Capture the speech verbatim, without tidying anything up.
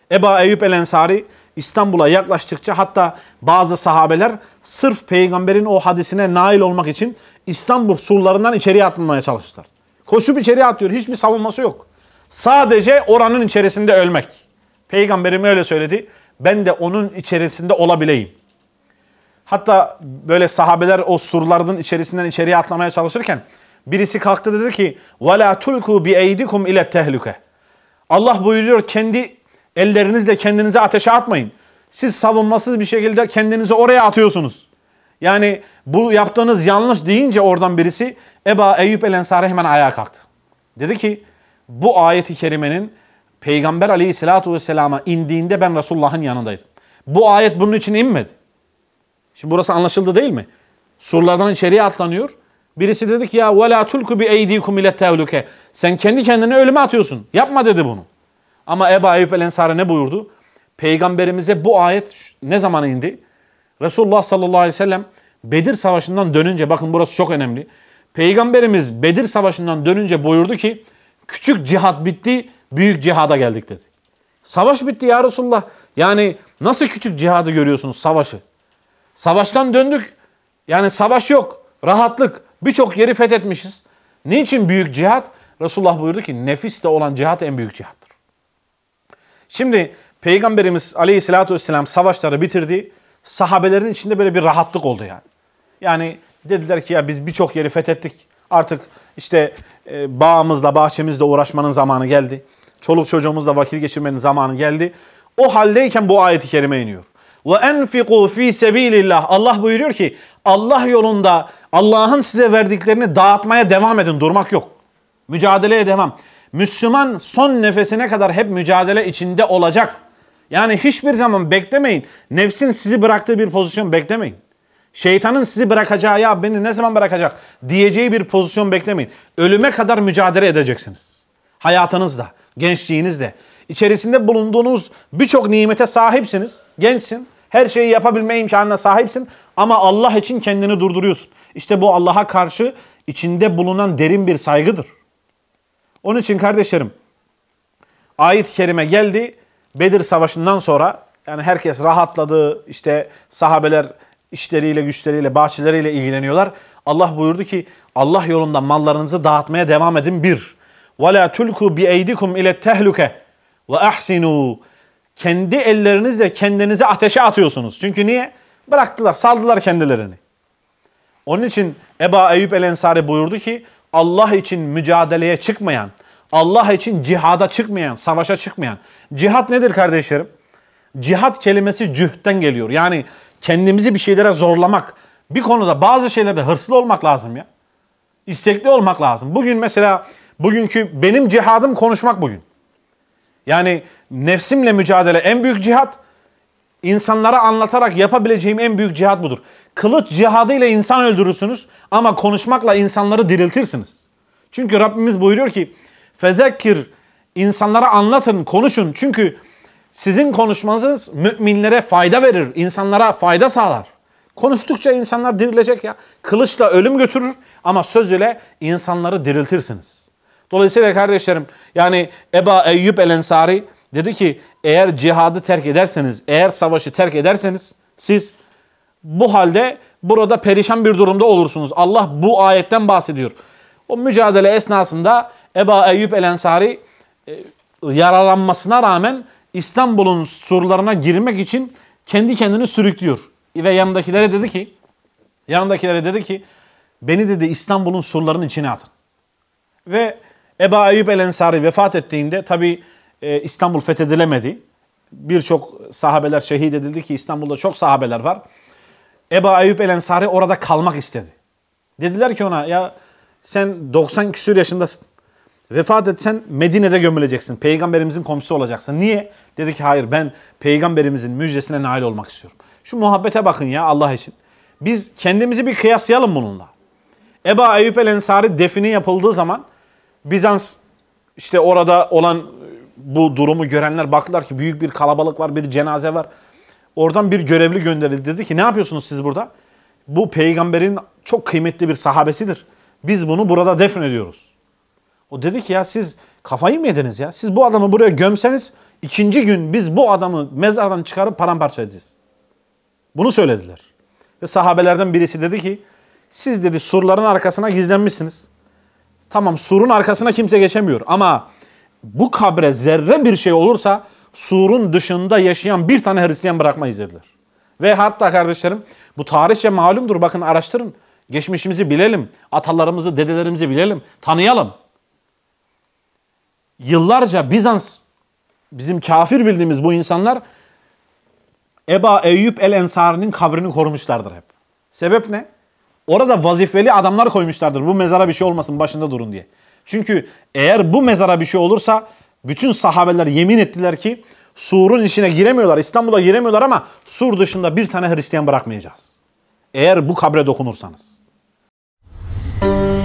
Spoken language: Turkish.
Ebu Eyyub el-Ensari İstanbul'a yaklaştıkça hatta bazı sahabeler sırf peygamberin o hadisine nail olmak için İstanbul surlarından içeriye atılmaya çalıştılar. Koşup içeriye atıyor. Hiçbir savunması yok. Sadece oranın içerisinde ölmek. Peygamberim öyle söyledi. Ben de onun içerisinde olabileyim. Hatta böyle sahabeler o surlardan içerisinden içeriye atlamaya çalışırken birisi kalktı dedi ki وَلَا تُلْكُوا بِاَيْدِكُمْ اِلَى التَّهْلُكَ Allah buyuruyor kendi ellerinizle kendinizi ateşe atmayın. Siz savunmasız bir şekilde kendinizi oraya atıyorsunuz. Yani bu yaptığınız yanlış deyince oradan birisi Ebu Eyyub el-Ensari hemen ayağa kalktı. Dedi ki bu ayeti kerimenin Peygamber aleyhissalatu vesselama indiğinde ben Resulullah'ın yanındaydım. Bu ayet bunun için inmedi. Şimdi burası anlaşıldı değil mi? Surlardan içeriye atlanıyor. Birisi dedi ki ya وَلَا تُلْكُ بِاَيْدِيكُمْ اِلَى التَّهْلُكَ Sen kendi kendine ölüme atıyorsun. Yapma dedi bunu. Ama Ebu Eyyub el-Ensari ne buyurdu? Peygamberimize bu ayet ne zaman indi? Resulullah sallallahu aleyhi ve sellem Bedir Savaşı'ndan dönünce, bakın burası çok önemli. Peygamberimiz Bedir Savaşı'ndan dönünce buyurdu ki küçük cihat bitti, büyük cihada geldik dedi. Savaş bitti ya Resulullah. Yani nasıl küçük cihadı görüyorsunuz, savaşı? Savaştan döndük. Yani savaş yok, rahatlık. Birçok yeri fethetmişiz. Niçin büyük cihat? Resulullah buyurdu ki nefisle olan cihat en büyük cihattır. Şimdi Peygamberimiz aleyhissalatü vesselam savaşları bitirdi. Sahabelerin içinde böyle bir rahatlık oldu yani. Yani dediler ki ya biz birçok yeri fethettik. Artık işte e, bağımızla, bahçemizle uğraşmanın zamanı geldi. Çoluk çocuğumuzla vakit geçirmenin zamanı geldi. O haldeyken bu ayet-i kerime iniyor. وَاَنْفِقُوا ف۪ي سَب۪يلِ اللّٰهِ Allah buyuruyor ki Allah yolunda Allah'ın size verdiklerini dağıtmaya devam edin. Durmak yok. Mücadeleye devam. Müslüman son nefesine kadar hep mücadele içinde olacak. Yani hiçbir zaman beklemeyin. Nefsin sizi bıraktığı bir pozisyon beklemeyin. Şeytanın sizi bırakacağı, ya beni ne zaman bırakacak diyeceği bir pozisyon beklemeyin. Ölüme kadar mücadele edeceksiniz. Hayatınızda, gençliğinizde. İçerisinde bulunduğunuz birçok nimete sahipsiniz. Gençsin. Her şeyi yapabilme imkanına sahipsin. Ama Allah için kendini durduruyorsun. İşte bu Allah'a karşı içinde bulunan derin bir saygıdır. Onun için kardeşlerim, ayet-i kerime geldi. Bedir Savaşı'ndan sonra yani herkes rahatladı. İşte sahabeler işleriyle, güçleriyle, bahçeleriyle ilgileniyorlar. Allah buyurdu ki Allah yolunda mallarınızı dağıtmaya devam edin. Bir. وَلَا تُلْكُوا بِاَيْدِكُمْ اِلَى التَّهْلُكَ وَاَحْسِنُوا Kendi ellerinizle kendinizi ateşe atıyorsunuz. Çünkü niye? Bıraktılar, saldılar kendilerini. Onun için Ebu Eyyub el-Ensari buyurdu ki Allah için mücadeleye çıkmayan, Allah için cihada çıkmayan, savaşa çıkmayan. Cihat nedir kardeşlerim? Cihat kelimesi cühden geliyor. Yani kendimizi bir şeylere zorlamak. Bir konuda bazı şeylerde hırslı olmak lazım ya. İstekli olmak lazım. Bugün mesela bugünkü benim cihadım konuşmak bugün. Yani nefsimle mücadele en büyük cihat. İnsanlara anlatarak yapabileceğim en büyük cihat budur. Kılıç cihadıyla insan öldürürsünüz ama konuşmakla insanları diriltirsiniz. Çünkü Rabbimiz buyuruyor ki fezekkir, insanlara anlatın, konuşun. Çünkü sizin konuşmanız müminlere fayda verir, insanlara fayda sağlar. Konuştukça insanlar dirilecek ya. Kılıçla ölüm götürür ama söz ile insanları diriltirsiniz. Dolayısıyla kardeşlerim yani Ebu Eyyub el-Ensari dedi ki eğer cihadı terk ederseniz, eğer savaşı terk ederseniz siz bu halde burada perişan bir durumda olursunuz. Allah bu ayetten bahsediyor. O mücadele esnasında Ebu Eyyub el-Ensari e, yaralanmasına rağmen İstanbul'un surlarına girmek için kendi kendini sürüklüyor. Ve yanındakilere dedi ki yanındakilere dedi ki beni dedi İstanbul'un surlarının içine atın. Ve Ebu Eyyub el-Ensari vefat ettiğinde tabi e, İstanbul fethedilemedi. Birçok sahabeler şehit edildi ki İstanbul'da çok sahabeler var. Ebu Eyyub el-Ensari orada kalmak istedi. Dediler ki ona ya sen doksan küsur yaşındasın. Vefat etsen Medine'de gömüleceksin. Peygamberimizin komşusu olacaksın. Niye? Dedi ki hayır ben peygamberimizin müjdesine nail olmak istiyorum. Şu muhabbete bakın ya Allah için. Biz kendimizi bir kıyaslayalım bununla. Ebu Eyyub el-Ensari defini yapıldığı zaman Bizans işte orada olan bu durumu görenler baktılar ki büyük bir kalabalık var, bir cenaze var. Oradan bir görevli gönderildi. Dedi ki ne yapıyorsunuz siz burada? Bu peygamberin çok kıymetli bir sahabesidir. Biz bunu burada defnediyoruz. O dedi ki ya siz Kafayı mı yediniz ya? Siz bu adamı buraya gömseniz ikinci gün biz bu adamı mezardan çıkarıp paramparça edeceğiz. Bunu söylediler. Ve sahabelerden birisi dedi ki siz dedi surların arkasına gizlenmişsiniz. Tamam, surun arkasına kimse geçemiyor ama bu kabre zerre bir şey olursa surun dışında yaşayan bir tane Hristiyan bırakmayız dediler. Ve hatta kardeşlerim bu tarihçe malumdur, bakın araştırın. Geçmişimizi bilelim, atalarımızı, dedelerimizi bilelim, tanıyalım. Yıllarca Bizans, bizim kafir bildiğimiz bu insanlar Eba Eyyub el-Ensari'nin kabrini korumuşlardır hep. Sebep ne? Orada vazifeli adamlar koymuşlardır. Bu mezara bir şey olmasın, başında durun diye. Çünkü eğer bu mezara bir şey olursa bütün sahabeler yemin ettiler ki surun içine giremiyorlar, İstanbul'a giremiyorlar ama sur dışında bir tane Hristiyan bırakmayacağız. Eğer bu kabre dokunursanız.